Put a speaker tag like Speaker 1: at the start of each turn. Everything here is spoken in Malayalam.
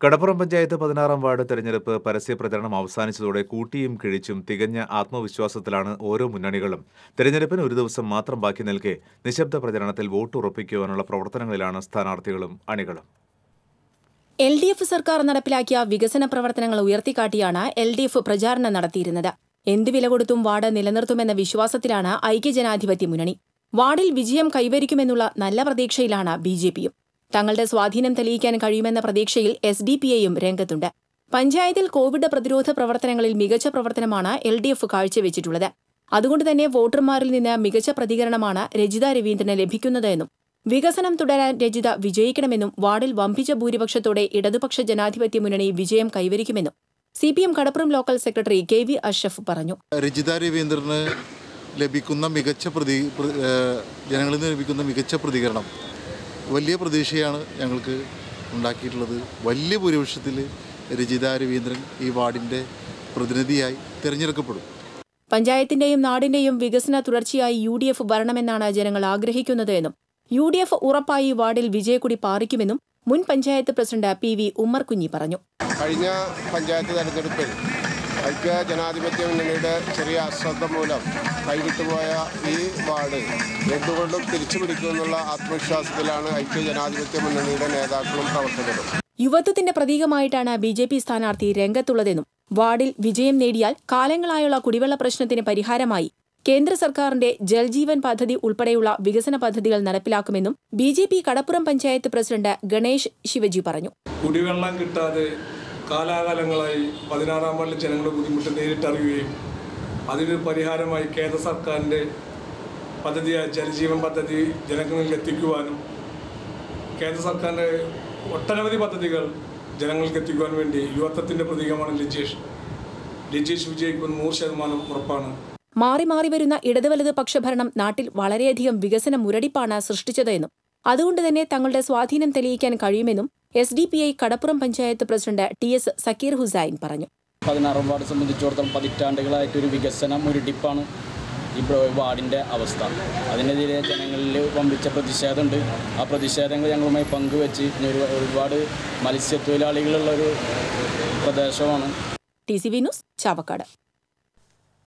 Speaker 1: കടപ്പുറം പഞ്ചായത്ത് 16-ാം വാർഡ് തെരഞ്ഞെടുപ്പ് പരസ്യപ്രചരണം അവസാനിച്ചതോടെ കൂട്ടിയും കിഴിച്ചും തികഞ്ഞ ആത്മവിശ്വാസത്തിലാണ് ഓരോ മുന്നണികളും. തെരഞ്ഞെടുപ്പിന് ഒരു ദിവസം മാത്രം ബാക്കി നിൽക്കെ നിശബ്ദ പ്രചരണത്തിൽ വോട്ട് ഉറപ്പിക്കുവാനുള്ള പ്രവർത്തനങ്ങളിലാണ് സ്ഥാനാർത്ഥികളും അണികളും.
Speaker 2: LDF സർക്കാർ നടപ്പിലാക്കിയ വികസന പ്രവർത്തനങ്ങൾ ഉയർത്തിക്കാട്ടിയാണ് LDF പ്രചാരണം നടത്തിയിരുന്നത്. എന്ത് വില കൊടുത്തും വാർഡ് നിലനിർത്തുമെന്ന വിശ്വാസത്തിലാണ് ഐക്യജനാധിപത്യ മുന്നണി. വാർഡിൽ വിജയം കൈവരിക്കുമെന്നുള്ള നല്ല പ്രതീക്ഷയിലാണ് BJPയും. തങ്ങളുടെ സ്വാധീനം തെളിയിക്കാൻ കഴിയുമെന്ന പ്രതീക്ഷയിൽ SDPIയും രംഗത്തുണ്ട്. പഞ്ചായത്തിൽ കോവിഡ് പ്രതിരോധ പ്രവർത്തനങ്ങളിൽ മികച്ച പ്രവർത്തനമാണ് LDF കാഴ്ചവെച്ചിട്ടുള്ളത്. അതുകൊണ്ടുതന്നെ വോട്ടർമാരിൽ നിന്ന് മികച്ച പ്രതികരണമാണ് രജിത രവീന്ദ്രന് ലഭിക്കുന്നതെന്നും വികസനം തുടരാൻ രജിത വിജയിക്കണമെന്നും വാർഡിൽ വമ്പിച്ച ഭൂരിപക്ഷത്തോടെ ഇടതുപക്ഷ ജനാധിപത്യ മുന്നണി വിജയം കൈവരിക്കുമെന്നും CPM Kadappuram local secretary KV Ashraf പറഞ്ഞു.
Speaker 3: രജിത രവീന്ദ്രന് ലഭിക്കുന്ന ജനങ്ങളിൽ നിന്ന് ലഭിക്കുന്ന മികച്ച പ്രതികരണം വലിയ പ്രതീക്ഷയാണ് ഞങ്ങൾക്ക് ഉണ്ടാക്കിയിട്ടുള്ളത്. വലിയ ഭൂരിപക്ഷത്തിൽ രജിത രവീന്ദ്രൻ ഈ വാർഡിൻ്റെ പ്രതിനിധിയായി തിരഞ്ഞെടുക്കപ്പെടും.
Speaker 2: പഞ്ചായത്തിന്റെയും നാടിന്റെയും വികസന തുടർച്ചയായി UDF ഭരണമെന്നാണ് ജനങ്ങൾ ആഗ്രഹിക്കുന്നത് എന്നും UDF ഉറപ്പായി വാർഡിൽ വിജയക്കൊടി പാറിക്കുമെന്നും മുൻ പഞ്ചായത്ത് പ്രസിഡന്റ് PV ഉമ്മർകുഞ്ഞി പറഞ്ഞു.
Speaker 4: കഴിഞ്ഞ പഞ്ചായത്ത് തെരഞ്ഞെടുപ്പിൽ ഐക്യ ജനാധിപത്യ മുന്നണിയുടെ ചെറിയ അശ്രദ്ധ മൂലം കൈവിട്ടുപോയ ഈ വാർഡ് എന്തുകൊണ്ടും തിരിച്ചുപിടിക്കുമെന്നുള്ള ആത്മവിശ്വാസത്തിലാണ് ഐക്യ ജനാധിപത്യ മുന്നണിയുടെ നേതാക്കളും പ്രവർത്തകരും.
Speaker 2: യുവത്വത്തിന്റെ പ്രതീകമായിട്ടാണ് BJP സ്ഥാനാർത്ഥി രംഗത്തുള്ളതെന്നും വാർഡിൽ വിജയം നേടിയാൽ കാലങ്ങളായുള്ള കുടിവെള്ള പ്രശ്നത്തിന് പരിഹാരമായി കേന്ദ്ര സർക്കാരിന്റെ ജൽജീവൻ പദ്ധതി ഉൾപ്പെടെയുള്ള വികസന പദ്ധതികൾ നടപ്പിലാക്കുമെന്നും BJP Kadappuram panchayat president Ganesh Shivaji പറഞ്ഞു.
Speaker 5: കുടിവെള്ളം കിട്ടാതെ കാലാകാലങ്ങളായി 16-ാം വാർഡിലെ ജനങ്ങളുടെ ബുദ്ധിമുട്ട് നേരിട്ടറിയുകയും അതിനൊരു പരിഹാരമായി കേന്ദ്ര സർക്കാരിൻ്റെ പദ്ധതിയായ ജലജീവൻ പദ്ധതി ജനങ്ങളിൽ എത്തിക്കുവാനും കേന്ദ്ര സർക്കാരിൻ്റെ ഒട്ടനവധി പദ്ധതികൾ ജനങ്ങൾക്ക് എത്തിക്കുവാൻ വേണ്ടി യുവത്വത്തിൻ്റെ പ്രതീകമാണ് ലിജേഷ് വിജയിക്കുമെന്ന് 100% ഉറപ്പാണ്.
Speaker 2: മാറി മാറി വരുന്ന ഇടത് വലത് പക്ഷഭരണം നാട്ടിൽ വളരെയധികം വികസന മുരടിപ്പാണ് സൃഷ്ടിച്ചതെന്നും അതുകൊണ്ടുതന്നെ തങ്ങളുടെ സ്വാധീനം തെളിയിക്കാൻ കഴിയുമെന്നും SDPI Kadappuram panchayat president TS Zakir Hussain പറഞ്ഞു.
Speaker 6: 16-ാം വാർഡ് സംബന്ധിച്ചിടത്തോളം പതിറ്റാണ്ടുകളായിട്ടൊരു വികസന മുരടിപ്പാണ് ഈ വാർഡിൻ്റെ അവസ്ഥ. അതിനെതിരെ ജനങ്ങളിൽ വമ്പിച്ച പ്രതിഷേധമുണ്ട്. ആ പ്രതിഷേധങ്ങൾ ഞങ്ങളുമായി പങ്കുവെച്ച് ഒരുപാട് മത്സ്യത്തൊഴിലാളികളുള്ളൊരു പ്രദേശമാണ്.
Speaker 2: TCV news Chavakkad.